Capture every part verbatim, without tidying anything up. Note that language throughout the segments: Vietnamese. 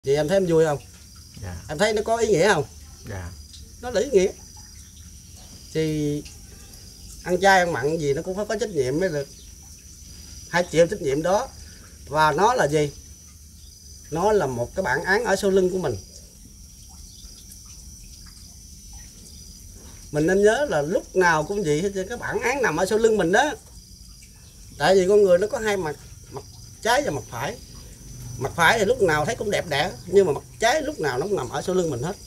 Thì em thấy em vui không? Dạ. Em thấy nó có ý nghĩa không? Dạ. Nó là ý nghĩa. Thì ăn chay ăn mặn gì nó cũng phải có trách nhiệm mới được. Hãy chịu trách nhiệm đó. Và nó là gì? Nó là một cái bản án ở sau lưng của mình. Mình nên nhớ là lúc nào cũng vậy hết, cái bản án nằm ở sau lưng mình đó. Tại vì con người nó có hai mặt, mặt trái và mặt phải. Mặt phải thì lúc nào thấy cũng đẹp đẽ, nhưng mà mặt trái lúc nào nó cũng nằm ở sau lưng mình hết.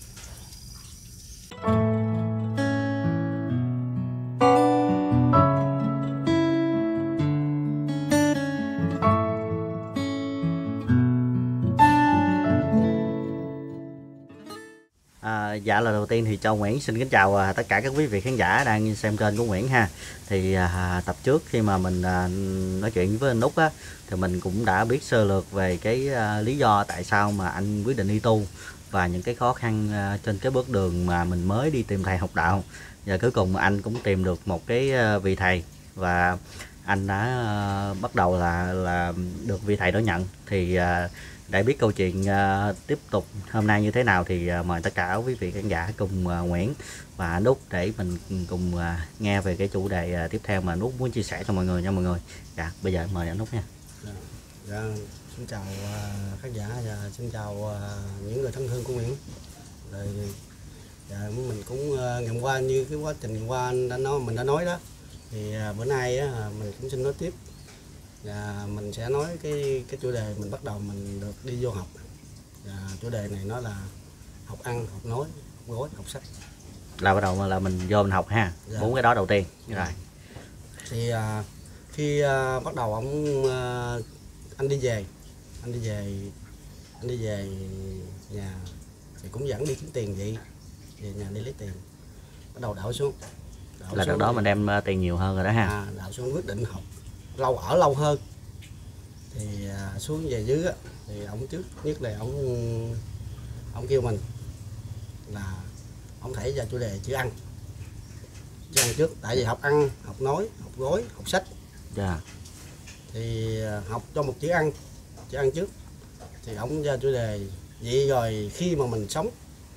À, dạ lời đầu tiên thì Châu Nguyễn xin kính chào à, tất cả các quý vị khán giả đang xem kênh của Nguyễn ha. Thì à, tập trước khi mà mình à, nói chuyện với anh Út á, thì mình cũng đã biết sơ lược về cái à, lý do tại sao mà anh quyết định đi tu và những cái khó khăn à, trên cái bước đường mà mình mới đi tìm thầy học đạo. Và cuối cùng anh cũng tìm được một cái à, vị thầy và anh đã à, bắt đầu là là được vị thầy đó nhận. Thì à, để biết câu chuyện uh, tiếp tục hôm nay như thế nào thì uh, mời tất cả quý vị khán giả cùng uh, Nguyễn và anh Út để mình cùng uh, nghe về cái chủ đề uh, tiếp theo mà anh Út muốn chia sẻ cho mọi người nha mọi người. Dạ, bây giờ mời anh Út nha. Dạ, dạ, xin chào uh, khán giả và xin chào uh, những người thân thương của Nguyễn. Rồi, dạ, mình cũng uh, ngày hôm qua như cái quá trình ngày qua anh đã nói mình đã nói đó, thì uh, bữa nay uh, mình cũng xin nói tiếp. Và mình sẽ nói cái cái chủ đề mình bắt đầu mình được đi vô học. Và chủ đề này nó là học ăn, học nói, học gói, học sách. Là bắt đầu là mình vô mình học ha. Dạ. Bốn cái đó đầu tiên. Dạ. Rồi. Thì à, khi à, bắt đầu ông à, anh đi về, anh đi về, anh đi về nhà thì cũng dẫn đi kiếm tiền vậy, về nhà đi lấy tiền, bắt đầu đảo xuống. Đảo Là đợt đó mình đem uh, tiền nhiều hơn rồi đó ha. À, đảo xuống quyết định học lâu ở lâu hơn. Thì à, xuống về dưới á, thì ông trước nhất là ông ông kêu mình là ông thảy ra chủ đề chữ ăn, chữ ăn trước, tại vì học ăn, học nói, học gói, học sách. Dạ. Thì học cho một chữ ăn, chữ ăn trước, thì ông ra chủ đề vậy rồi khi mà mình sống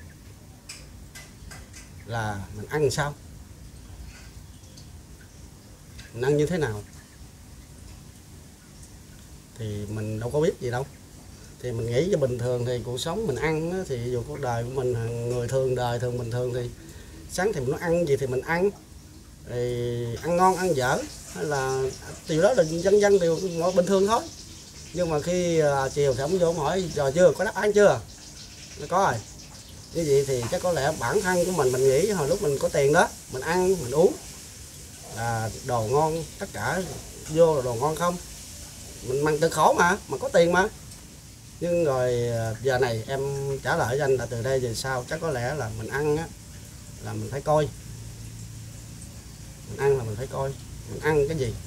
là mình ăn sao, mình ăn như thế nào, thì mình đâu có biết gì đâu. Thì mình nghĩ cho bình thường thì cuộc sống mình ăn á, thì dù cuộc đời của mình người thường đời thường bình thường thì sáng thì mình nói ăn gì thì mình ăn, thì ăn ngon ăn dở hay là điều đó là dân dân đều bình thường thôi. Nhưng mà khi à, chiều thì ông vô ông hỏi rồi chưa, có đáp án chưa, nó có rồi. Như vậy thì chắc có lẽ bản thân của mình mình nghĩ hồi lúc mình có tiền đó mình ăn mình uống là đồ ngon, tất cả vô là đồ ngon không, mình mang tự khổ mà mà có tiền mà. Nhưng rồi giờ này em trả lời cho anh là từ đây về sau chắc có lẽ là mình ăn á là mình phải coi, mình ăn là mình phải coi mình ăn cái gì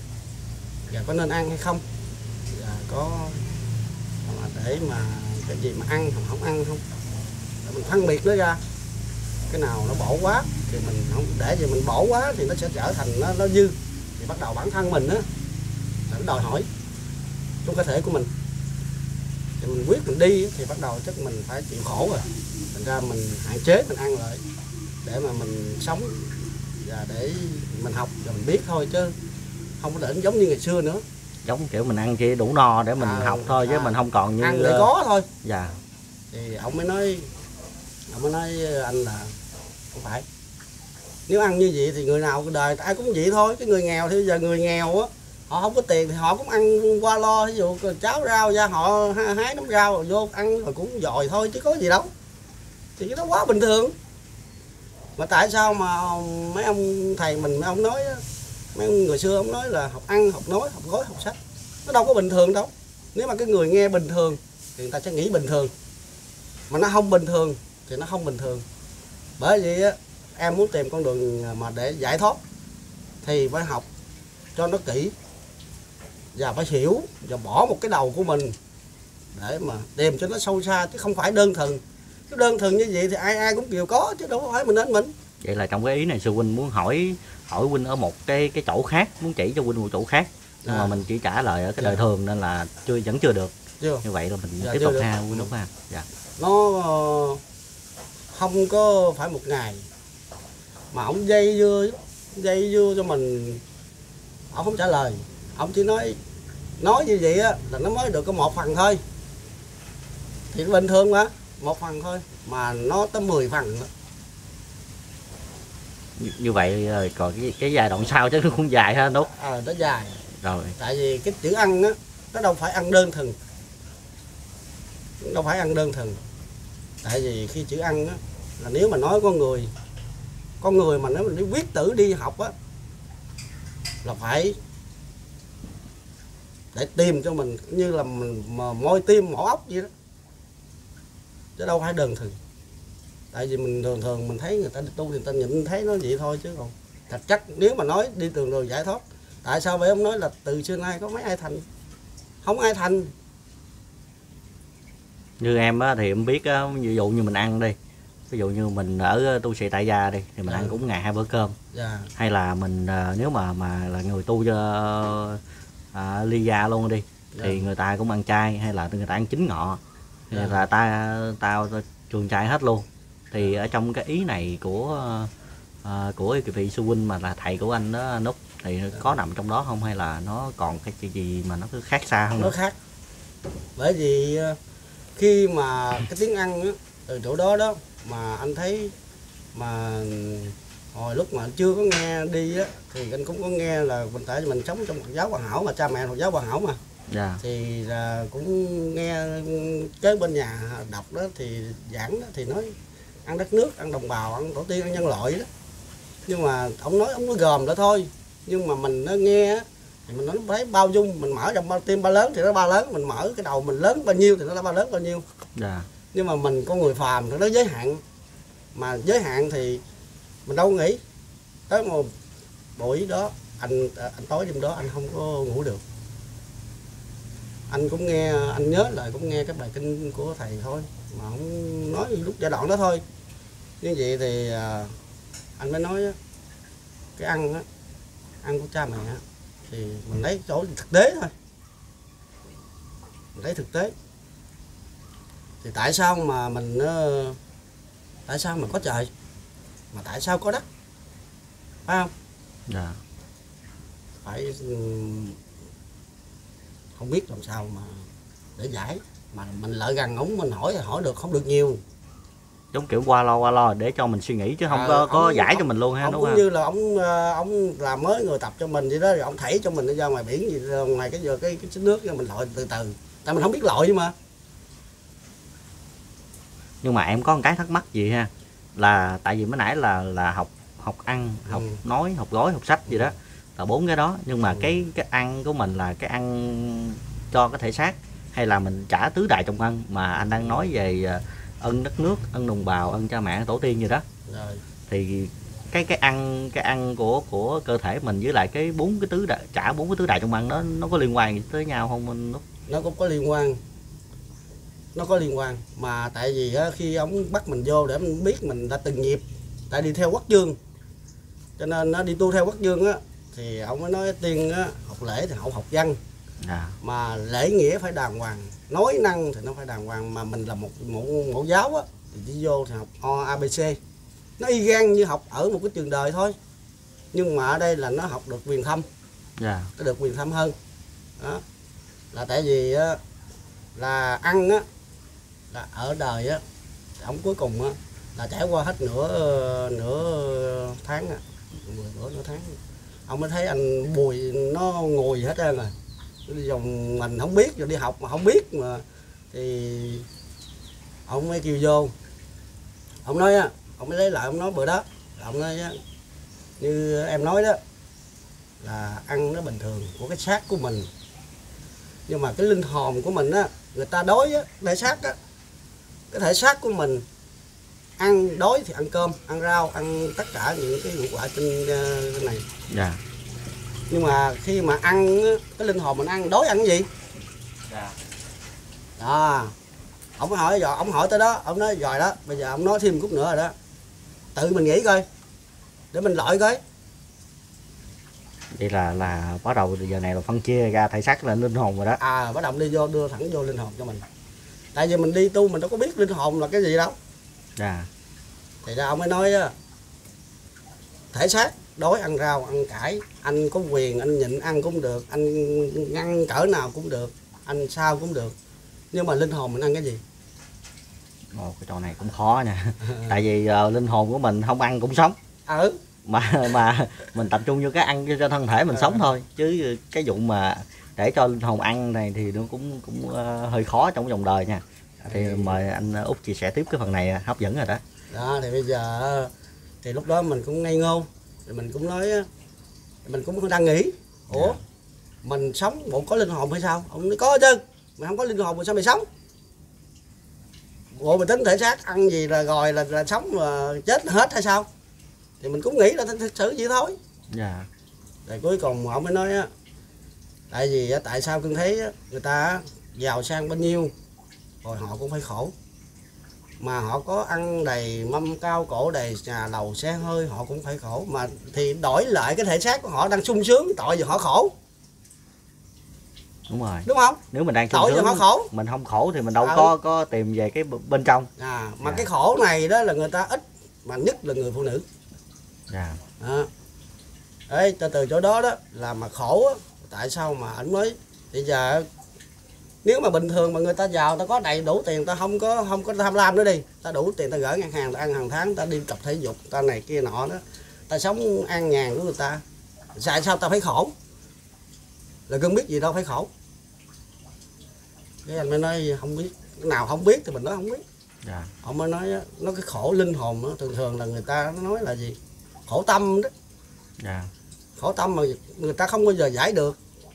và có nên ăn hay không, và có mà để mà cái gì mà ăn không không ăn không, để mình phân biệt nó ra. Cái nào nó bổ quá thì mình không để, gì mình bổ quá thì nó sẽ trở thành nó nó dư, thì bắt đầu bản thân mình á là nó đòi hỏi trong cơ thể của mình, thì mình quyết mình đi thì bắt đầu chắc mình phải chịu khổ rồi. Thành ra mình hạn chế mình ăn lại để mà mình sống và để mình học và mình biết thôi, chứ không có để giống như ngày xưa nữa. Giống kiểu mình ăn chỉ đủ no để mình à, học thôi chứ à, mình không còn như ăn để có thôi. Dạ. Thì ông mới nói ông mới nói anh là không phải, nếu ăn như vậy thì người nào cuộc đời ai cũng vậy thôi. Cái người nghèo thì giờ người nghèo á, họ không có tiền thì họ cũng ăn qua lo, ví dụ cháo rau ra họ hái nắm rau rồi vô ăn rồi cũng dòi thôi chứ có gì đâu. Thì cái đó quá bình thường. Mà tại sao mà mấy ông thầy mình mấy ông nói, mấy ông người xưa ông nói là học ăn, học nói, học gói, học sách, nó đâu có bình thường đâu. Nếu mà cái người nghe bình thường thì người ta sẽ nghĩ bình thường, mà nó không bình thường thì nó không bình thường. Bởi vì á, em muốn tìm con đường mà để giải thoát thì phải học cho nó kỹ và phải hiểu và bỏ một cái đầu của mình để mà tìm cho nó sâu xa, chứ không phải đơn thuần. Cái đơn thuần như vậy thì ai ai cũng đều có chứ đâu phải mình đến mình. Vậy là trong cái ý này sư huynh muốn hỏi hỏi huynh ở một cái cái chỗ khác, muốn chỉ cho huynh một chỗ khác, nhưng à. mà mình chỉ trả lời ở cái đời dạ. thường nên là chưa vẫn chưa được. Chưa. Như vậy là mình Dạ, tiếp chưa tục được. ha Quý Nút ha. Dạ. Nó ờ, không có phải một ngày mà ông dây dưa dây dưa cho mình, ông không trả lời, ông chỉ nói nói như vậy á là nó mới được có một phần thôi, thì bình thường mà một phần thôi mà nó tới mười phần đó. Như, như vậy rồi còn cái, cái giai đoạn sau chắc nó cũng dài ha Nút. Ờ nó dài Rồi. tại vì cái chữ ăn á nó đâu phải ăn đơn thuần, đâu phải ăn đơn thuần, tại vì khi chữ ăn á là nếu mà nói con người con người mà nếu mình đi quyết tử đi học á là phải để tìm cho mình như là mình mà môi tim mổ ốc vậy đó, chứ đâu phải đơn thuần. Tại vì mình thường thường mình thấy người ta đi tu thì người ta nhìn thấy nó vậy thôi, chứ còn thật chất nếu mà nói đi đường đường giải thoát, tại sao vậy ông nói là từ xưa nay có mấy ai thành, không ai thành. Như em á thì em biết á, ví dụ như mình ăn đi, ví dụ như mình ở tu sĩ tại gia đi thì mình Dạ. ăn cũng ngày hai bữa cơm. Dạ. Hay là mình à, nếu mà mà là người tu cho à, ly gia luôn đi thì Dạ. người ta cũng ăn chay, hay là người ta ăn chính ngọ, thì Dạ. là ta tao ta chuồng chay hết luôn. Thì ở trong cái ý này của à, của cái vị sư huynh mà là thầy của anh đó Nút, thì có nằm trong đó không, hay là nó còn cái chuyện gì mà nó cứ khác xa không? Nó khác, bởi vì khi mà cái tiếng ăn á, từ chỗ đó đó mà anh thấy mà hồi lúc mà anh chưa có nghe đi á thì anh cũng có nghe là mình tại mình sống trong Phật giáo Hoàn Hảo mà cha mẹ Phật giáo Hoàn Hảo mà. Dạ. Thì là cũng nghe kế bên nhà đọc đó thì giảng đó thì nói ăn đất nước, ăn đồng bào, ăn tổ tiên, ăn nhân loại đó. Nhưng mà ông nói ông nói gồm đó thôi, nhưng mà mình nó nghe á thì mình nói thấy bao dung, mình mở trong bao tim ba lớn thì nó ba lớn, mình mở cái đầu mình lớn bao nhiêu thì nó là ba lớn bao nhiêu. Dạ. Nhưng mà mình con người phàm thì nó giới hạn, mà giới hạn thì mình đâu nghĩ tới một buổi đó anh anh tối đêm đó anh không có ngủ được, anh cũng nghe, anh nhớ lại cũng nghe cái bài kinh của thầy thôi mà không nói lúc giai đoạn đó thôi. Như vậy thì anh mới nói cái ăn á, ăn của cha mẹ thì mình lấy chỗ thực tế thôi, mình lấy thực tế. Thì tại sao mà mình tại sao mà có trời, mà tại sao có đất, phải không? Dạ. Phải không biết làm sao mà để giải, mà mình lại gần ổng mình hỏi hỏi được không được nhiều, Giống kiểu qua lo qua lo để cho mình suy nghĩ chứ không à, có có ông, giải ông, cho mình luôn ha. ông Đúng cũng không? như là ông ông làm mới người tập cho mình vậy đó, rồi ông thảy cho mình đi ra ngoài biển gì ngoài cái giờ cái cái nước cho mình lội từ từ, tại mình không biết lội mà. Nhưng mà em có một cái thắc mắc gì ha, là tại vì mới nãy là là học học ăn, học Ừ. nói, học gói, học sách gì đó là bốn cái đó, nhưng mà Ừ. cái cái ăn của mình là cái ăn cho cái thể xác, hay là mình trả tứ đại trong ăn mà anh đang nói về à, ân đất nước, ân đồng bào, ân cha mẹ, tổ tiên gì đó. Rồi. Thì cái cái ăn cái ăn của của cơ thể mình với lại cái bốn cái tứ đại, trả bốn cái tứ đại trong ăn nó nó có liên quan gì tới nhau không anh Nút? Nó cũng có liên quan, nó có liên quan mà tại vì á, khi ông bắt mình vô để mình biết mình đã từng nghiệp, tại đi theo quốc dương cho nên nó đi tu theo quốc dương á, thì ông mới nói tiên á, học lễ thì hậu học văn, À. mà lễ nghĩa phải đàng hoàng, nói năng thì nó phải đàng hoàng, mà mình là một mẫu mẫu giáo á thì đi vô thì học o a bê xê, nó y gan như học ở một cái trường đời thôi, nhưng mà ở đây là nó học được quyền thâm. Dạ. Nó được quyền thâm hơn đó, là tại vì á, là ăn á là ở đời á ông cuối cùng á là trải qua hết nửa nửa tháng á, mười bữa nửa tháng ông mới thấy anh Bùi nó ngồi hết trơn rồi, đi vòng mình không biết, rồi đi học mà không biết mà, thì ông mới kêu vô, ông nói á, ông mới lấy lại ông nói bữa đó, ông nói á, như em nói đó là ăn nó bình thường của cái xác của mình, nhưng mà cái linh hồn của mình á, người ta đói á, thể xác á, cái thể xác của mình ăn đói thì ăn cơm, ăn rau, ăn tất cả những cái ngũ quả trên cái này. Dạ. Nhưng mà khi mà ăn á, cái linh hồn mình ăn đói ăn cái gì? Dạ. Đó. Ông hỏi rồi, ông hỏi tới đó, ông nói rồi đó, bây giờ ông nói thêm chút nữa rồi đó. Tự mình nghĩ coi, để mình loại coi. Vậy là là bắt đầu từ giờ này là phân chia ra thể xác là linh hồn rồi đó. À bắt đầu đi vô đưa thẳng vô linh hồn cho mình. Tại vì mình đi tu mình đâu có biết linh hồn là cái gì đâu. Dạ. Thì ra ông mới nói á, thể xác đói ăn rau ăn cải, anh có quyền anh nhịn ăn cũng được, anh ngăn cỡ nào cũng được, anh sao cũng được, nhưng mà linh hồn mình ăn cái gì? Ồ, cái trò này cũng khó nha. Tại vì uh, linh hồn của mình không ăn cũng sống. Ừ. Mà mà mình tập trung vô cái ăn cho thân thể mình ừ. sống thôi, chứ cái vụ mà để cho linh hồn ăn này thì nó cũng cũng uh, hơi khó trong vòng đời nha. Thì ừ. mời anh Út chia sẻ tiếp cái phần này hấp dẫn rồi đó. Đó thì bây giờ thì lúc đó mình cũng ngây ngô, thì mình cũng nói mình cũng đang nghĩ ủa yeah. mình sống bộ có linh hồn hay sao? Ông nói có chứ, mày không có linh hồn mà sao mày sống? Bộ mày tính thể xác ăn gì là rồi là, là sống là chết hết hay sao? Thì mình cũng nghĩ là thực sự vậy thôi. Dạ. Yeah. Rồi cuối cùng ông mới nói á, tại vì tại sao cưng thấy người ta giàu sang bao nhiêu rồi họ cũng phải khổ, mà họ có ăn đầy mâm cao cổ đầy nhà lầu xe hơi họ cũng phải khổ, mà thì đổi lại cái thể xác của họ đang sung sướng, tội gì họ khổ. Đúng rồi. Đúng không? Nếu mình đang sung tội sướng, gì họ khổ. Mình không khổ thì mình đâu ừ. có có tìm về cái bên trong. À, mà dạ. cái khổ này đó là người ta ít, mà nhất là người phụ nữ. Dạ. À. Đấy, từ từ chỗ đó đó là mà khổ á, tại sao mà ảnh mới bây giờ nếu mà bình thường mà người ta giàu, ta có đầy đủ tiền, ta không có không có tham lam nữa đi, ta đủ tiền ta gửi ngân hàng, ta ăn hàng tháng, ta đi tập thể dục, ta này kia nọ đó, ta sống an nhàn của người ta, tại sao ta phải khổ? Là cưng biết gì đâu phải khổ. Cái anh mới nói không biết, nào không biết thì mình nói không biết. Dạ. Ông mới nói nó cái khổ linh hồn đó, thường thường là người ta nói là gì? Khổ tâm đó. Dạ. Khổ tâm mà người ta không bao giờ giải được.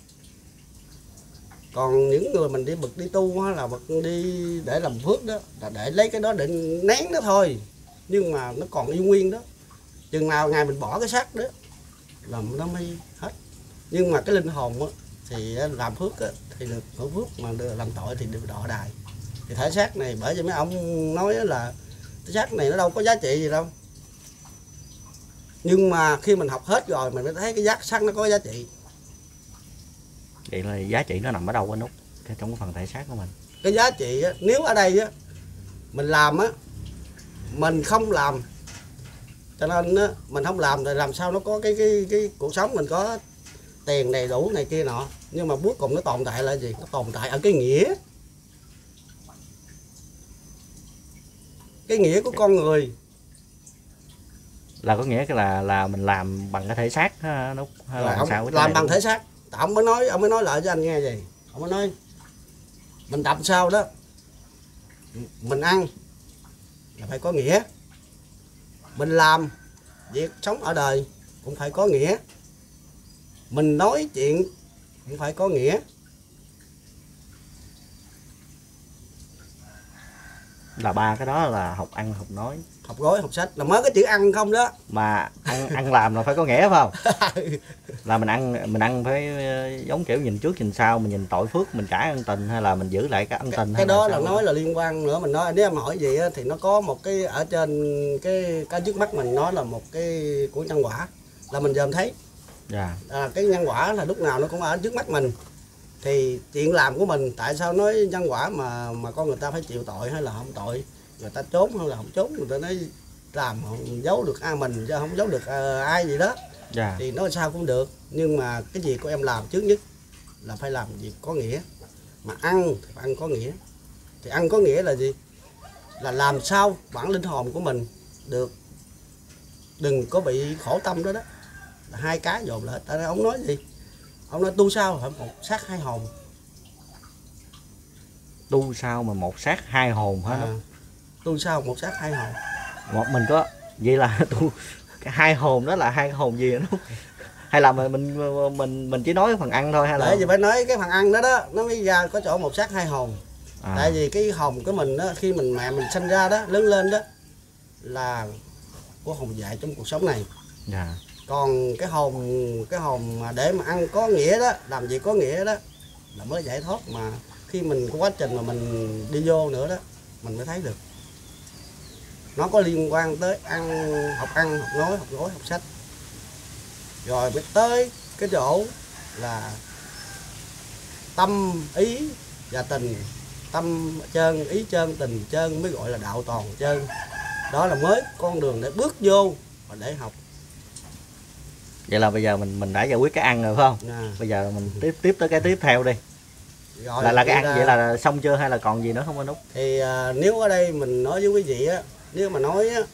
Còn những người mình đi bực đi tu hay là bực đi để làm phước đó là để lấy cái đó để nén đó thôi, nhưng mà nó còn yêu nguyên đó. Chừng nào ngày mình bỏ cái xác đó là nó mới hết. Nhưng mà cái linh hồn đó, thì làm phước đó, thì được hưởng phước, mà được làm tội thì được đọa đài. Thì thể xác này bởi vì mấy ông nói là thể xác này nó đâu có giá trị gì đâu, nhưng mà khi mình học hết rồi mình mới thấy cái giác xác nó có giá trị. Vậy là giá trị nó nằm ở đâu anh Út, trong cái phần thể xác của mình? Cái giá trị á, nếu ở đây á mình làm á, mình không làm, cho nên á mình không làm thì làm sao nó có cái cái cái cuộc sống mình có tiền đầy đủ này kia nọ, nhưng mà cuối cùng nó tồn tại là gì? Nó tồn tại ở cái nghĩa, cái nghĩa của con người. Là có nghĩa là là mình làm bằng cái thể xác nó là ông, sao? Làm bằng thể xác. Ông mới nói, ông mới nói lại cho anh nghe gì? Ông mới nói mình tập sao đó, mình ăn là phải có nghĩa, mình làm việc sống ở đời cũng phải có nghĩa, mình nói chuyện cũng phải có nghĩa. Là ba cái đó là học ăn, học nói, học gói, học sách, là mới cái chữ ăn không đó. Mà ăn ăn làm là phải có nghĩa phải không? Là mình ăn mình ăn phải giống kiểu nhìn trước nhìn sau, mình nhìn tội phước mình trả ân tình, hay là mình giữ lại cái ân tình? Cái, cái đó là, là nói là liên quan nữa. Mình nói nếu em hỏi gì á, thì nó có một cái ở trên cái cái trước mắt mình, nó là một cái của nhân quả, là mình dòm thấy. Dạ. À, cái nhân quả là lúc nào nó cũng ở trước mắt mình. Thì chuyện làm của mình, tại sao nói nhân quả mà mà con người ta phải chịu tội hay là không tội, người ta trốn hay là không trốn, người ta nói làm không giấu được ai mình chứ không giấu được uh, ai gì đó. Dạ. Thì nói sao cũng được, nhưng mà cái gì của em làm trước nhất là phải làm việc có nghĩa. Mà ăn thì ăn có nghĩa. Thì ăn có nghĩa là gì? Là làm sao bản linh hồn của mình được, đừng có bị khổ tâm đó đó. Là hai cái dồn lại. Tại ông nói gì? Ông nói tu sao phải một xác hai hồn. Tu sao mà một xác hai hồn hả? À, tu sao một xác hai hồn. Một mình có vậy là tu cái hai hồn đó là hai hồn gì nữa? Hay là mình mình mình mình chỉ nói phần ăn thôi hay là? Để gì phải nói cái phần ăn đó đó, nó mới ra có chỗ một xác hai hồn. À. Tại vì cái hồn của mình đó, khi mình mẹ mình sinh ra đó, lớn lên đó là có hồn dại trong cuộc sống này. Dạ. Còn cái hồn cái hồn mà để mà ăn có nghĩa đó, làm gì có nghĩa đó là mới giải thoát. Mà khi mình có quá trình mà mình đi vô nữa đó, mình mới thấy được nó có liên quan tới ăn, học ăn, học nói, học gói, học sách, rồi mới tới cái chỗ là tâm ý và tình, tâm chân ý chân tình chân mới gọi là đạo toàn chân. Đó là mới con đường để bước vô và để học. Vậy là bây giờ mình mình đã giải quyết cái ăn rồi phải không? À. Bây giờ mình tiếp tiếp tới cái tiếp theo đi. Rồi, là là cái ăn là, vậy là xong chưa hay là còn gì nữa không anh Út? Thì à, nếu ở đây mình nói với quý vị á, nếu mà nói á,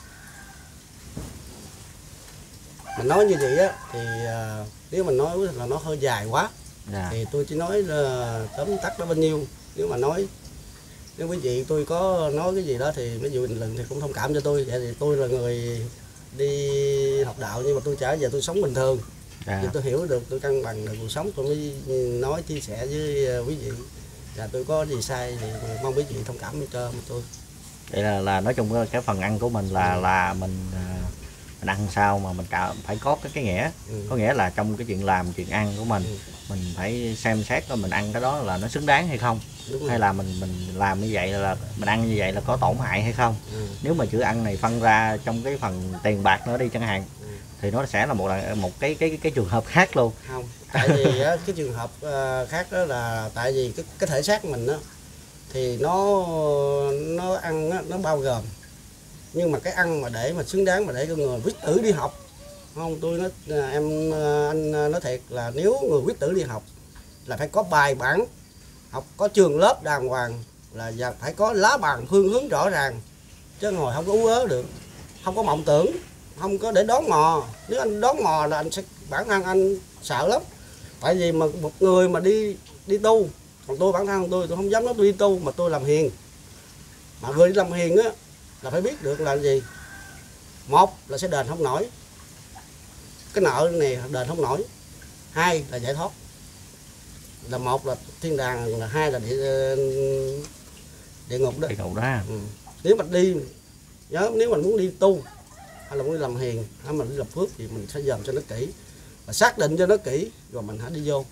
mình nói như vậy á thì à, nếu mình nói là nó hơi dài quá. Dạ. Thì tôi chỉ nói là tóm tắt đó bao nhiêu. Nếu mà nói nếu quý vị tôi có nói cái gì đó thì mấy vị bình luận thì cũng thông cảm cho tôi. Vậy thì tôi là người đi học đạo nhưng mà tôi trở về tôi sống bình thường. Dạ. Thì tôi hiểu được, tôi cân bằng được cuộc sống, tôi mới nói chia sẻ với quý vị. Và tôi có gì sai thì mong quý vị thông cảm cho tôi. Vậy là là nói chung cái phần ăn của mình là Ừ. là mình mình ăn sao mà mình cả phải có cái cái nghĩa. Ừ. Có nghĩa là trong cái chuyện làm chuyện ăn của mình, Ừ. mình phải xem xét coi mình ăn cái đó là nó xứng đáng hay không. Đúng rồi. Hay là mình mình làm như vậy là mình ăn như vậy là có tổn hại hay không. Ừ. Nếu mà chữ ăn này phân ra trong cái phần tiền bạc nữa đi chẳng hạn, Ừ. thì nó sẽ là một là một cái cái cái trường hợp khác luôn. Không, tại vì á, cái trường hợp uh, khác đó là tại vì cái cái thể xác mình á thì nó nó ăn á, nó bao gồm, nhưng mà cái ăn mà để mà xứng đáng mà để cho người quyết tử đi học không, tôi nói em anh nói thiệt là nếu người quyết tử đi học là phải có bài bản học, có trường lớp đàng hoàng, là phải có lá bàn phương hướng rõ ràng, chứ ngồi không có ú ớ được, không có mộng tưởng, không có để đón mò. Nếu anh đón mò là anh sẽ bản thân anh sợ lắm. Tại vì mà một người mà đi đi tu, còn tôi bản thân tôi tôi không dám nói tôi đi tu mà tôi làm hiền. Mà người đi làm hiền á là phải biết được là gì. Một là sẽ đền không nổi, cái nợ này đền không nổi. Hai là giải thoát, là một là thiên đàng, là hai là địa địa ngục đó. Địa ngục đó. Ừ. Nếu mà đi nhớ, nếu mình muốn đi tu hay là muốn đi làm hiền hay mình đi làm phước thì mình phải dòm cho nó kỹ và xác định cho nó kỹ rồi mình hãy đi vô.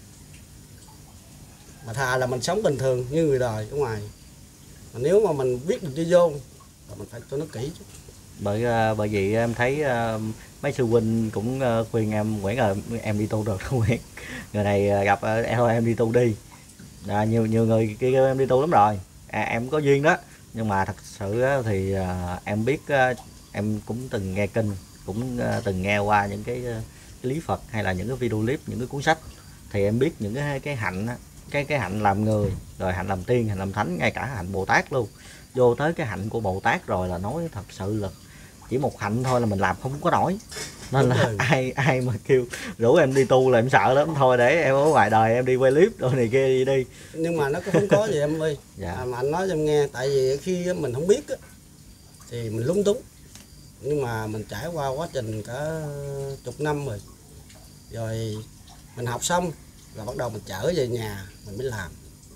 Mà thà là mình sống bình thường như người đời ở ngoài, mà nếu mà mình biết được đi vô là mình phải cho nó kỹ chứ. Bởi bởi vì em thấy uh, mấy sư huynh cũng uh, khuyên em Nguyễn ơi em đi tu được không Nguyễn, người này gặp uh, thôi em đi tu đi. À, nhiều nhiều người kia em đi tu lắm rồi, à, em có duyên đó, nhưng mà thật sự uh, thì uh, em biết uh, em cũng từng nghe kinh, cũng uh, từng nghe qua những cái, uh, cái lý Phật hay là những cái video clip, những cái cuốn sách, thì em biết những cái cái hạnh cái cái hạnh làm người, rồi hạnh làm tiên, hạnh làm thánh, ngay cả hạnh Bồ Tát luôn. Vô tới cái hạnh của Bồ Tát rồi là nói thật sự là chỉ một hạnh thôi là mình làm không có nổi. Nên Đúng là rồi. ai ai mà kêu rủ em đi tu là em sợ lắm, thôi để em ở ngoài đời em đi quay clip rồi này kia đi đi. Nhưng mà nó cũng không có gì em ơi. Dạ. À, mà anh nói cho em nghe, tại vì khi mình không biết á, thì mình lúng túng. Nhưng mà mình trải qua quá trình cả chục năm rồi, rồi mình học xong rồi bắt đầu mình trở về nhà mình mới làm.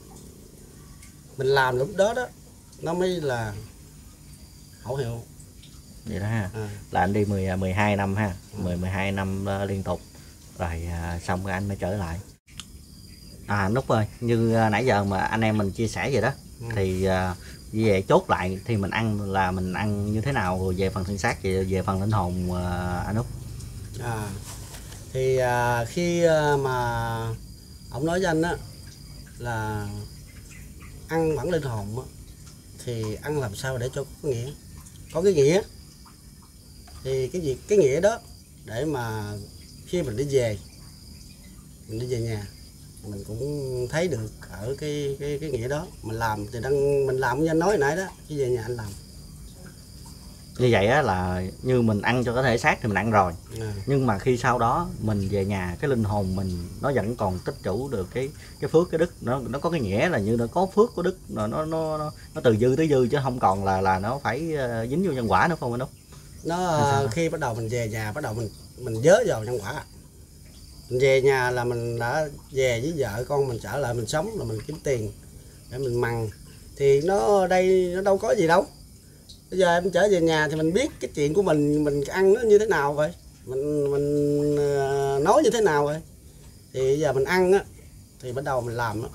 Mình làm lúc đó đó nó mới là hữu hiệu. Vậy đó ha. À. Là anh đi mười mười hai năm ha, mười mười hai năm uh, liên tục. Rồi uh, xong rồi anh mới trở lại. À Nút ơi, như uh, nãy giờ mà anh em mình chia sẻ vậy đó, ừ. thì uh, về chốt lại thì mình ăn là mình ăn như thế nào, rồi về phần thân xác, về về phần linh hồn uh, anh Nút. À, thì à, khi à, mà ông nói với anh á là ăn bản linh hồn á, thì ăn làm sao để cho có nghĩa, có cái nghĩa, thì cái gì cái nghĩa đó để mà khi mình đi về mình đi về nhà mình cũng thấy được ở cái cái cái nghĩa đó. Mình làm thì đang mình làm như anh nói nãy đó, khi về nhà anh làm như vậy á, là như mình ăn cho cái thể xác thì mình ăn rồi, à. Nhưng mà khi sau đó mình về nhà, cái linh hồn mình nó vẫn còn tích trữ được cái cái phước, cái đức, nó nó có cái nghĩa là như nó có phước có đức, nó nó nó nó từ dư tới dư chứ không còn là là nó phải dính vô nhân quả nữa, không anh Út? Nó khi bắt đầu mình về nhà, bắt đầu mình mình dớ vào nhân quả. Mình về nhà là mình đã về với vợ con mình, trở lại mình sống là mình kiếm tiền để mình mằng, thì nó đây nó đâu có gì đâu. Bây giờ em trở về nhà thì mình biết cái chuyện của mình mình ăn nó như thế nào rồi, mình mình nói như thế nào rồi, thì bây giờ mình ăn á thì bắt đầu mình làm á,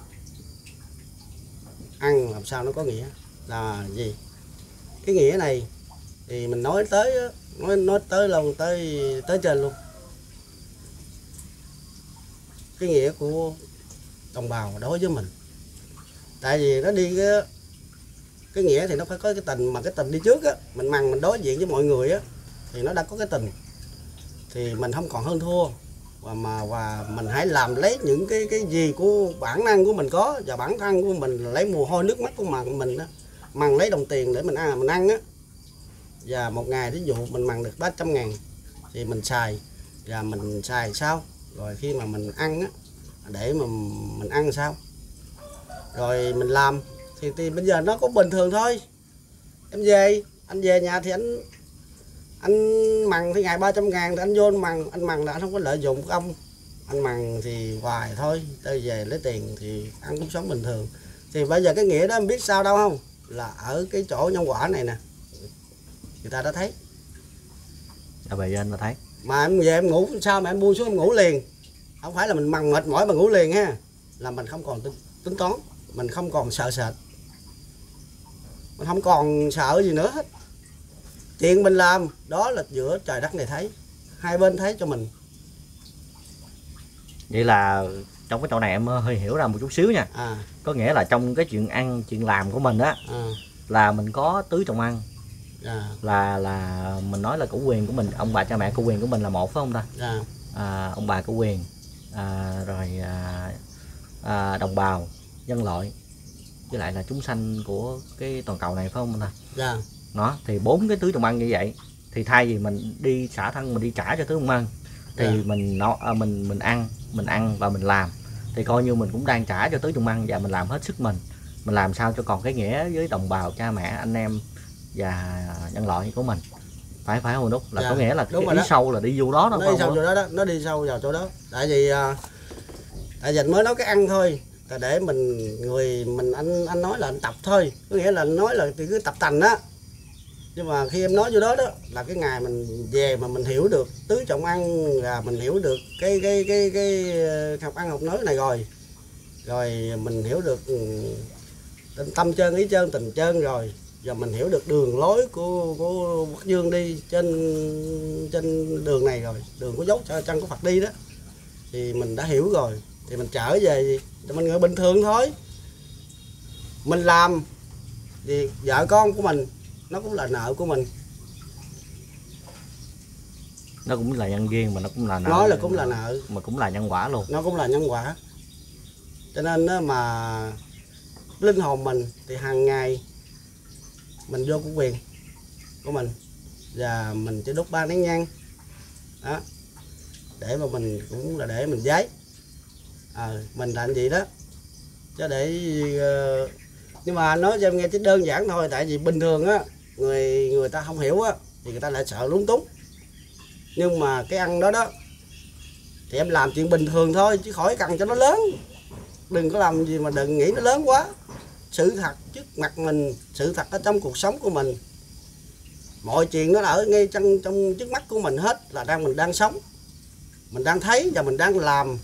ăn làm sao nó có nghĩa là gì. Cái nghĩa này thì mình nói tới nói nói tới lâu tới tới trên luôn. cái nghĩa của đồng bào đối với mình. Tại vì nó đi cái, cái nghĩa thì nó phải có cái tình, mà cái tình đi trước á, mình mằng mình đối diện với mọi người á thì nó đã có cái tình, thì mình không còn hơn thua, và mà và mình hãy làm lấy những cái cái gì của bản năng của mình có, và bản thân của mình lấy mồ hôi nước mắt của mình mình á, mằng lấy đồng tiền để mình ăn mình ăn á, và một ngày ví dụ mình mằng được ba trăm ngàn thì mình xài, và mình xài sao rồi khi mà mình ăn á, để mà mình ăn sao rồi mình làm thì, thì bây giờ nó cũng bình thường thôi. Em về anh về nhà thì anh anh mằng thì ngày ba trăm ngàn thì anh vô anh mằng, anh mằng là anh không có lợi dụng công, anh mằng thì hoài thôi, tới về lấy tiền thì ăn cũng sống bình thường. Thì bây giờ cái nghĩa đó em biết sao đâu không, là ở cái chỗ nhân quả này nè, người ta đã thấy. À, bây giờ anh mà thấy Mà em về em ngủ sao mà em buông xuống em ngủ liền, không phải là mình mằng mệt mỏi mà ngủ liền ha, là mình không còn tính, tính toán, mình không còn sợ sệt, mình không còn sợ gì nữa hết. Chuyện mình làm đó là giữa trời đất này thấy, hai bên thấy cho mình. Vậy là trong cái chỗ này em hơi hiểu ra một chút xíu nha. À, Có nghĩa là trong cái chuyện ăn, chuyện làm của mình á, à, là mình có tứ trọng ăn, à, là là mình nói là chủ quyền của mình, ông bà cha mẹ, chủ quyền của mình là một phải không ta? à, À, ông bà chủ quyền, à, rồi à, à, đồng bào, nhân loại, với lại là chúng sanh của cái toàn cầu này phải không ta? à. Đó, thì bốn cái tứ trọng ăn như vậy, thì thay vì mình đi xả thân mình đi trả cho tứ trọng ăn, thì Yeah. mình nó à, mình mình ăn mình ăn và mình làm, thì coi như mình cũng đang trả cho tứ trọng ăn, và mình làm hết sức mình mình làm sao cho còn cái nghĩa với đồng bào, cha mẹ, anh em và nhân loại của mình, phải phải không Đúc? Là Dạ, có nghĩa là đúng cái rồi ý đó. sâu là đi vô đó đó, Nó phải đi không sâu Đúc? chỗ đó, đó nó đi sâu vào chỗ đó. Tại vì à, tại vì anh mới nói cái ăn thôi, là để mình người mình anh anh nói là anh tập thôi, có nghĩa là anh nói là thì cứ tập tành á. Nhưng mà khi em nói vô đó đó là cái ngày mình về mà mình hiểu được tứ trọng ăn, là mình hiểu được cái cái cái cái học ăn học nói này rồi, rồi mình hiểu được tâm chân ý chân tình chân rồi, giờ mình hiểu được đường lối của của Quốc Dương đi trên trên đường này rồi, đường có dấu chân của Phật đi đó, thì mình đã hiểu rồi, thì mình trở về thì mình người bình thường thôi. Mình làm thì vợ con của mình nó cũng là nợ của mình, Nó cũng là nhân duyên mà nó cũng là nợ, nói là cũng là nợ, mà cũng là nhân quả luôn. nó cũng là nhân quả. Cho nên đó mà linh hồn mình thì hàng ngày mình vô của quyền của mình, và mình chỉ đốt ba nén nhang đó, để mà mình cũng là để mình giấy à, mình làm gì đó chứ để uh, nhưng mà nói cho em nghe chỉ đơn giản thôi. Tại vì bình thường á, người người ta không hiểu á thì người ta lại sợ lúng túng. Nhưng mà cái ăn đó đó thì em làm chuyện bình thường thôi, chứ khỏi cần cho nó lớn. Đừng có làm gì mà đừng nghĩ nó lớn quá. Sự thật trước mặt mình, sự thật ở trong cuộc sống của mình, mọi chuyện nó ở ngay trong trong trước mắt của mình hết, là đang mình đang sống, mình đang thấy và mình đang làm.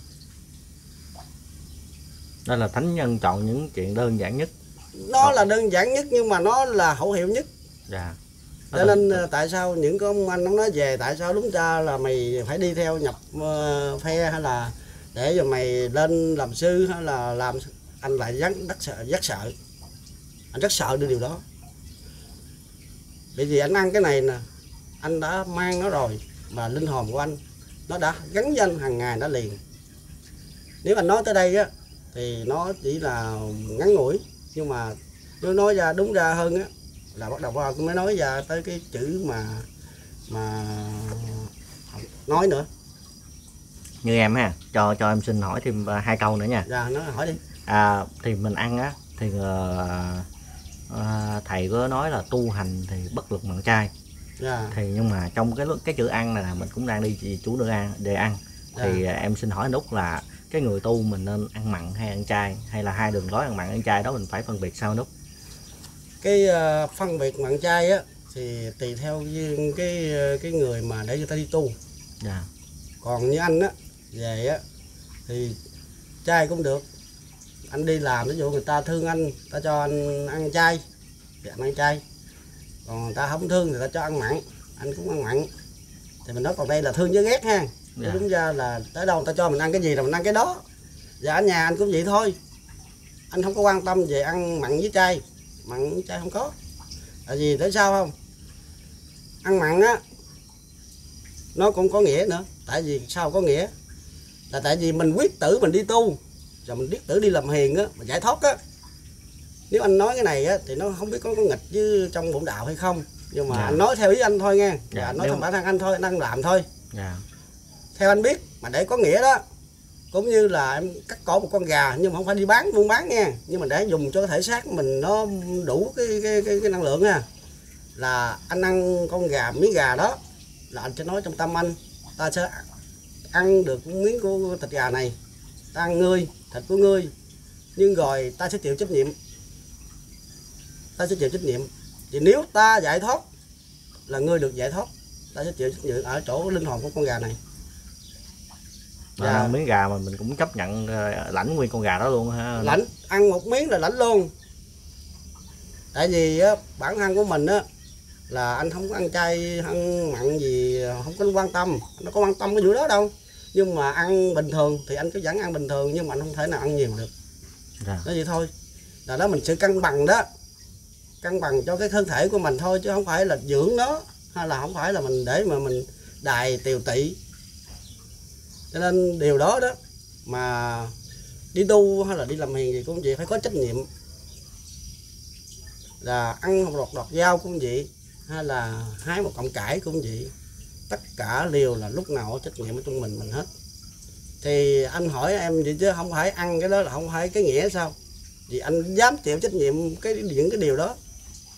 Đó là thánh nhân chọn những chuyện đơn giản nhất. Nó là đơn giản nhất nhưng mà nó là hữu hiệu nhất. Dạ. Cho nên tại sao những cái ông anh ông nói về tại sao đúng ra là mày phải đi theo nhập uh, phe, hay là để cho mày lên làm sư, hay là làm, anh lại rất, rất sợ, rất sợ. Anh rất sợ điều đó. Bởi vì anh ăn cái này nè, anh đã mang nó rồi, mà linh hồn của anh nó đã gắn danh hàng ngày đã liền. Nếu anh nói tới đây á thì nó chỉ là ngắn ngủi, nhưng mà nếu nói ra đúng ra hơn á là bắt đầu mới nói ra tới cái chữ mà mà nói nữa. Như em ha, cho cho em xin hỏi thêm hai câu nữa nha. Dạ, nó hỏi đi. À, thì mình ăn á thì uh, uh, thầy có nói là tu hành thì bất lực mặn chay. Dạ. Thì nhưng mà trong cái cái chữ ăn này là mình cũng đang đi chủ đề ăn để ăn. Dạ. Thì em xin hỏi anh Út là cái người tu mình nên ăn mặn hay ăn chay, hay là hai đường lối ăn mặn ăn chay đó mình phải phân biệt sao anh Út? Cái uh, phân biệt mặn chay á thì tùy theo cái cái người mà để người ta đi tu. Dạ. Còn như anh á về á thì chay cũng được. Anh đi làm ví dụ người ta thương anh, ta cho anh ăn chay thì anh ăn chay. Còn người ta không thương thì ta cho ăn mặn, anh cũng ăn mặn. Thì mình nói còn đây là thương với ghét ha. Dạ. Đúng ra là tới đâu người ta cho mình ăn cái gì là mình ăn cái đó. Và ở nhà anh cũng vậy thôi, anh không có quan tâm về ăn mặn với chay, mặn với chay không có. Tại vì tại sao không, ăn mặn á nó cũng có nghĩa nữa. Tại vì sao có nghĩa là tại vì mình quyết tử mình đi tu, rồi mình quyết tử đi làm hiền á, mình giải thoát á. Nếu anh nói cái này á thì nó không biết có có nghịch với trong bổn đạo hay không, nhưng mà dạ. anh nói theo ý anh thôi nha. Dạ, nói theo bản thân anh thôi, anh đang làm thôi. Dạ. Theo anh biết mà để có nghĩa đó, cũng như là em cắt cổ một con gà nhưng mà không phải đi bán buôn bán nha, nhưng mà để dùng cho cái thể xác mình nó đủ cái cái cái, cái năng lượng nha. Là anh ăn con gà, miếng gà đó là anh sẽ nói trong tâm anh, ta sẽ ăn được miếng của thịt gà này, ta ăn ngươi, thịt của ngươi, nhưng rồi ta sẽ chịu trách nhiệm, ta sẽ chịu trách nhiệm. Thì nếu ta giải thoát là ngươi được giải thoát, ta sẽ chịu trách nhiệm ở chỗ linh hồn của con gà này. À, miếng gà mà mình cũng chấp nhận lãnh nguyên con gà đó luôn ha. Lãnh, ăn một miếng là lãnh luôn. Tại vì á, bản thân của mình á là anh không có ăn chay, ăn mặn gì, không có quan tâm, nó có quan tâm cái vụ đó đâu. Nhưng mà ăn bình thường thì anh cứ vẫn ăn bình thường, nhưng mà anh không thể nào ăn nhiều được. Dạ. Nó vậy thôi. Là đó mình sự cân bằng đó, cân bằng cho cái thân thể của mình thôi, chứ không phải là dưỡng nó, hay là không phải là mình để mà mình đài tiều tị. Cho nên điều đó đó mà đi tu hay là đi làm hiền gì cũng vậy, phải có trách nhiệm. Là ăn một đọt đọt dao cũng vậy, hay là hái một cọng cải cũng vậy, tất cả đều là lúc nào có trách nhiệm ở trong mình mình hết. Thì anh hỏi em vậy chứ không phải ăn cái đó là không phải cái nghĩa sao? Vì anh dám chịu trách nhiệm cái những cái điều đó.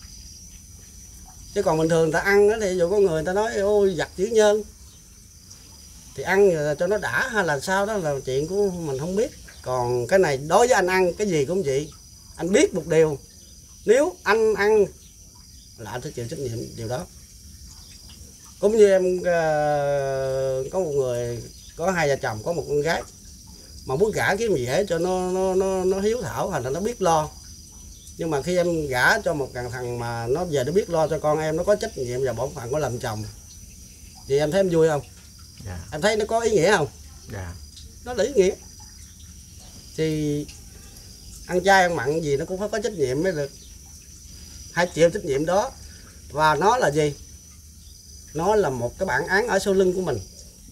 Chứ còn bình thường người ta ăn đó thì dù có người, người ta nói ôi giặt chữ nhân thì ăn cho nó đã hay là sao, đó là chuyện của mình không biết. Còn cái này đối với anh ăn cái gì cũng vậy, anh biết một điều, nếu anh ăn là anh sẽ chịu trách nhiệm điều đó. Cũng như em uh, có một người, có hai vợ chồng có một con gái mà muốn gả cái gì dễ cho nó nó nó nó hiếu thảo hay là nó biết lo. Nhưng mà khi em gả cho một thằng thằng mà nó về nó biết lo cho con em, nó có trách nhiệm và bổn phận của làm chồng, thì em thấy em vui không? Dạ. Em thấy nó có ý nghĩa không? Dạ. Nó là ý nghĩa. Thì ăn chay ăn mặn gì nó cũng phải có trách nhiệm mới được, hãy chịu trách nhiệm đó. Và nó là gì? Nó là một cái bản án ở sau lưng của mình.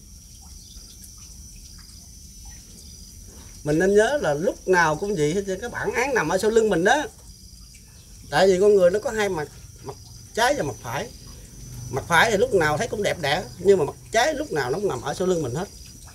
Mình nên nhớ là lúc nào cũng vậy, cái bản án nằm ở sau lưng mình đó. Tại vì con người nó có hai mặt, mặt trái và mặt phải. Mặt phải thì lúc nào thấy cũng đẹp đẽ, nhưng mà mặt trái lúc nào nó cũng nằm ở sau lưng mình hết.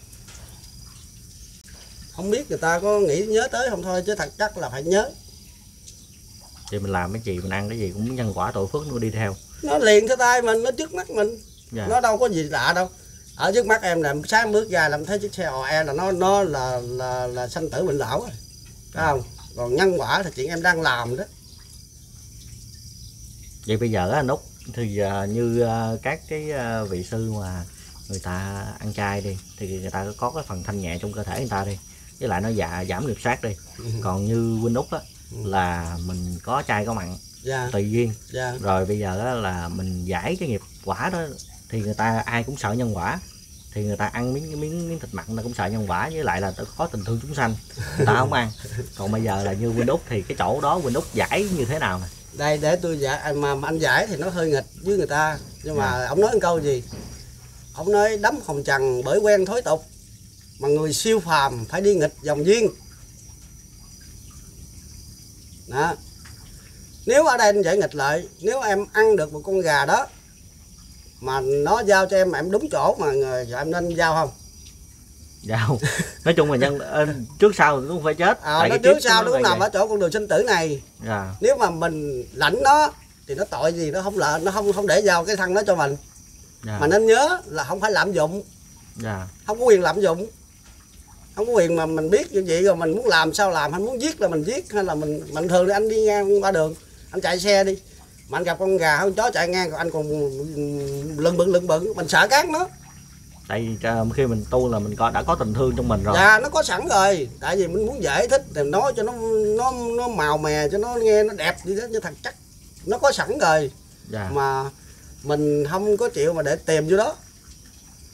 Không biết người ta có nghĩ nhớ tới không thôi, chứ thật chắc là phải nhớ. Thì mình làm cái gì, mình ăn cái gì cũng nhân quả tội phước nó đi theo. Nó liền theo tay mình, nó trước mắt mình. Dạ. Nó đâu có gì lạ đâu. Ở trước mắt em làm sáng bước ra làm thấy chiếc xe ò e là nó nó là là là sanh tử bệnh lão rồi. Phải không? Còn nhân quả thì chuyện em đang làm đó. Vậy bây giờ anh Út thì uh, như uh, các cái uh, vị sư mà người ta ăn chay đi thì người ta có cái phần thanh nhẹ trong cơ thể người ta đi, với lại nó dạ giảm nghiệp sát đi. Ừ. Còn như huynh Út á ừ. là mình có chay có mặn. Dạ. Tùy duyên. Dạ. Rồi bây giờ á, là mình giải cái nghiệp quả đó thì người ta ai cũng sợ nhân quả, thì người ta ăn miếng miếng miếng thịt mặn nó cũng sợ nhân quả, với lại là có tình thương chúng sanh người ta không ăn. Còn bây giờ là như huynh Út thì cái chỗ đó huynh Út giải như thế nào nè? Đây để tôi giải, mà, mà anh giải thì nó hơi nghịch với người ta, nhưng mà yeah. ông nói một câu gì, ông nói đắm hồng trần bởi quen thối tục, mà người siêu phàm phải đi nghịch dòng duyên đó. Nếu ở đây anh giải nghịch lại, nếu em ăn được một con gà đó mà nó giao cho em mà em đúng chỗ mà em nên giao không? Giao. Nói chung là nhân trước sau cũng phải chết. À, nó trước sau nó cũng nằm ở chỗ con đường sinh tử này. Yeah. Nếu mà mình lãnh nó thì nó tội gì nó không lợ, nó không không để giao cái thân nó cho mình. Yeah. Mà nên nhớ là không phải lạm dụng. Yeah. Không có quyền lạm dụng. Không có quyền mà mình biết như vậy rồi mình muốn làm sao làm, hay muốn giết là mình giết, hay là mình mình thường thì anh đi ngang qua đường, anh chạy xe đi mà anh gặp con gà con chó chạy ngang, còn anh còn lưng bự lưng bự, mình sợ cán nó. Tại vì khi mình tu là mình có đã có tình thương trong mình rồi. Dạ, nó có sẵn rồi. Tại vì mình muốn giải thích thì nói cho nó nó nó màu mè, cho nó nghe nó đẹp như thế, như thật chắc. Nó có sẵn rồi. Dạ. Mà mình không có chịu mà để tìm vô đó.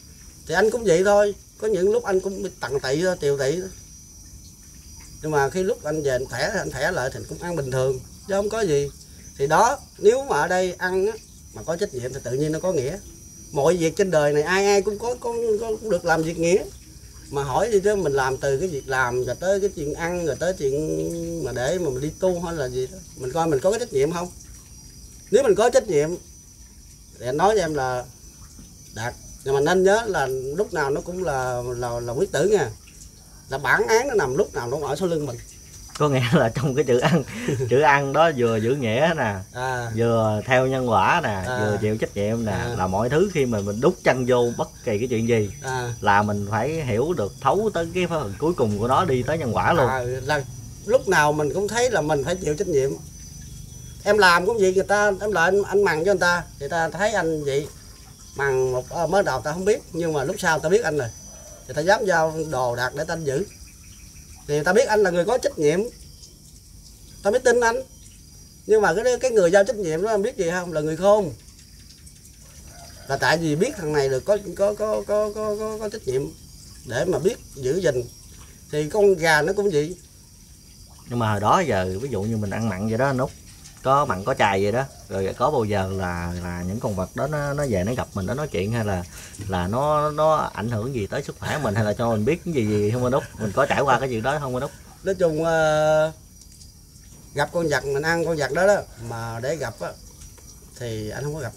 Thì anh cũng vậy thôi, có những lúc anh cũng bị tận tị thôi, tiều tị thôi. Nhưng mà khi lúc anh về anh thẻ anh thẻ lại thì cũng ăn bình thường chứ không có gì. Thì đó, nếu mà ở đây ăn á, mà có trách nhiệm thì tự nhiên nó có nghĩa. Mọi việc trên đời này ai ai cũng có, có, có cũng được làm việc nghĩa. Mà hỏi gì chứ mình làm từ cái việc làm rồi tới cái chuyện ăn rồi tới chuyện mà để mà mình đi tu hay là gì đó. Mình coi mình có cái trách nhiệm không? Nếu mình có trách nhiệm thì anh nói cho em là đạt. Nhưng mà nên nhớ là lúc nào nó cũng là là, là quyết tử nha. Là bản án nó nằm lúc nào nó cũng ở sau lưng mình. Có nghĩa là trong cái chữ ăn chữ ăn đó vừa giữ nghĩa nè, à. vừa theo nhân quả nè, à. vừa chịu trách nhiệm nè, à. là mọi thứ khi mà mình đút chân vô bất kỳ cái chuyện gì, à. là mình phải hiểu được thấu tới cái phần cuối cùng của nó, đi tới nhân quả luôn. À, là lúc nào mình cũng thấy là mình phải chịu trách nhiệm. Em làm cũng vậy, người ta em lại anh, anh mằng cho người ta, người ta thấy anh vậy mằng một à, mới đầu ta không biết, nhưng mà lúc sau ta biết anh rồi, người ta dám giao đồ đạc để ta anh giữ. Thì ta biết anh là người có trách nhiệm, ta mới tin anh. Nhưng mà cái cái người giao trách nhiệm đó em biết gì không, là người khôn. Là tại vì biết thằng này được có có có có có có, có trách nhiệm để mà biết giữ gìn. Thì con gà nó cũng vậy. Nhưng mà hồi đó giờ ví dụ như mình ăn mặn vậy đó anh Út, có mặn có chài vậy đó, rồi có bao giờ là là những con vật đó nó nó về nó gặp mình, nó nói chuyện hay là là nó nó ảnh hưởng gì tới sức khỏe mình, hay là cho mình biết cái gì gì không anh Út? Mình có trải qua cái chuyện đó không anh Út? Nói chung uh, gặp con vật mình ăn con vật đó đó mà để gặp á thì anh không có gặp.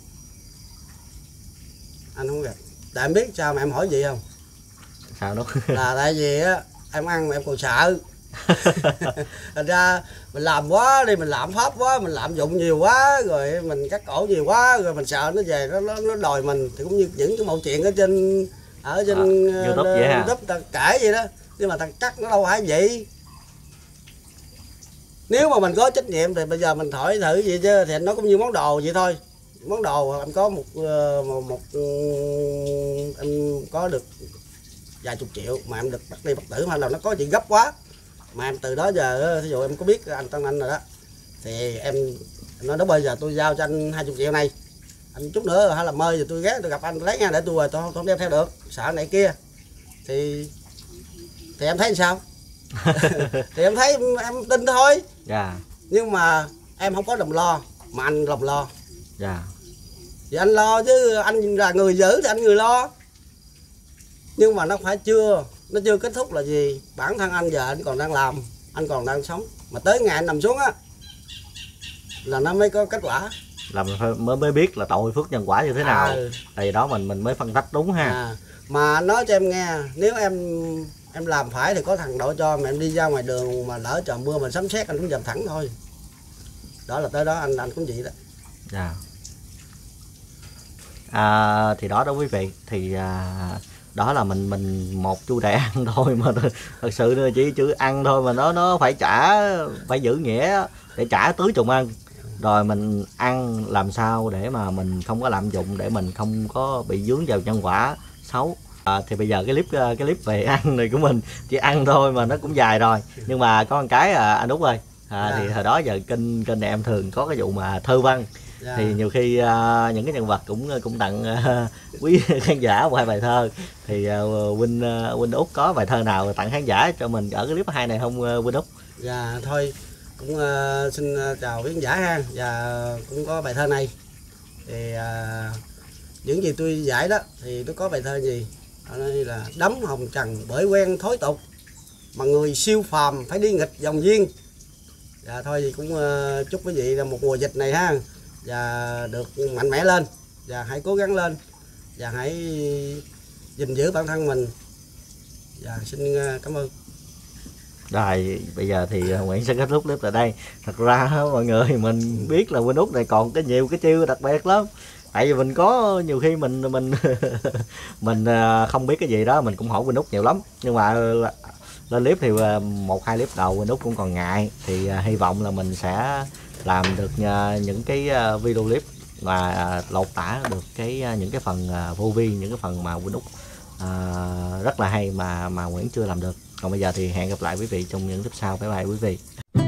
Anh không gặp. Tại em biết sao mà em hỏi gì không? Sao đó? Là tại vì á em ăn mà em còn sợ. Thành ra mình làm quá đi, mình làm pháp quá, mình lạm dụng nhiều quá, rồi mình cắt cổ nhiều quá, rồi mình sợ nó về nó nó, nó đòi mình. Thì cũng như những cái mẫu chuyện ở trên ở trên à, YouTube vậy hả? YouTube ta kể vậy đó, nhưng mà thằng chắc nó đâu phải vậy. Nếu mà mình có trách nhiệm thì bây giờ mình thổi thử vậy chứ, thì nó cũng như món đồ vậy thôi. Món đồ em có một một, một em có được vài chục triệu mà em được bắt đi bắt tử, hay là nó có chuyện gấp quá mà em từ đó giờ, thí dụ em có biết anh Tân Anh rồi đó, thì em, em nói đó bây giờ tôi giao cho anh hai chục triệu này, anh chút nữa hay là mời giờ tôi ghé tôi gặp anh lấy nha, để tôi tôi không đem theo được, sợ này kia, thì thì em thấy sao? Thì em thấy em, em tin thôi. Yeah. Nhưng mà em không có đồng lo mà anh lòng lo. Yeah. Thì anh lo chứ, anh là người giữ thì anh người lo. Nhưng mà nó phải chưa, nó chưa kết thúc là gì? Bản thân anh giờ anh còn đang làm, anh còn đang sống. Mà tới ngày anh nằm xuống á là nó mới có kết quả. Là mình phải, mới mới biết là tội phước nhân quả như thế nào. À. Thì đó mình mình mới phân tích đúng ha. À. Mà nói cho em nghe, nếu em em làm phải thì có thằng đội cho, mà em đi ra ngoài đường mà lỡ trời mưa mà sấm sét anh cũng dầm thẳng thôi. Đó là tới đó anh anh cũng vậy đó. Dạ. À, thì đó đó quý vị, thì à, đó là mình mình một chu đại ăn thôi, mà thật sự chỉ chữ ăn thôi mà nó nó phải trả, phải giữ nghĩa để trả tứ trùng ăn. Rồi mình ăn làm sao để mà mình không có lạm dụng, để mình không có bị dướng vào nhân quả xấu. À, thì bây giờ cái clip cái clip về ăn này của mình chỉ ăn thôi mà nó cũng dài rồi, nhưng mà có một cái à, anh Út ơi, à, yeah. thì hồi đó giờ kênh kênh này em thường có cái vụ mà thơ văn. Yeah. Thì nhiều khi uh, những cái nhân vật cũng cũng tặng uh, quý khán giả một hai bài thơ, thì uh, Huynh uh, Huynh Út có bài thơ nào tặng khán giả cho mình ở cái clip hai này không uh, Huynh Út? Dạ yeah, thôi cũng uh, xin chào khán giả ha, và cũng có bài thơ này. Thì uh, những gì tôi giải đó thì tôi có bài thơ gì ở đây là đắm hồng trần bởi quen thối tục, mà người siêu phàm phải đi nghịch dòng duyên. Dạ thôi thì cũng uh, chúc quý vị là một mùa dịch này ha, và được mạnh mẽ lên, và hãy cố gắng lên, và hãy gìn giữ bản thân mình. Và xin uh, cảm ơn. Rồi bây giờ thì Nguyễn sẽ kết thúc clip tại đây. Thật ra mọi người mình biết là Huynh Út này còn cái nhiều cái chiêu đặc biệt lắm. Tại vì mình có nhiều khi mình mình mình không biết cái gì đó mình cũng hỏi Huynh Út nhiều lắm. Nhưng mà lên clip thì một hai clip đầu Huynh Út cũng còn ngại, thì hy vọng là mình sẽ làm được những cái video clip mà lột tả được cái những cái phần vô vi, những cái phần mà Huynh Út rất là hay mà mà Nguyễn chưa làm được. Còn bây giờ thì hẹn gặp lại quý vị trong những clip sau. Bye bye quý vị.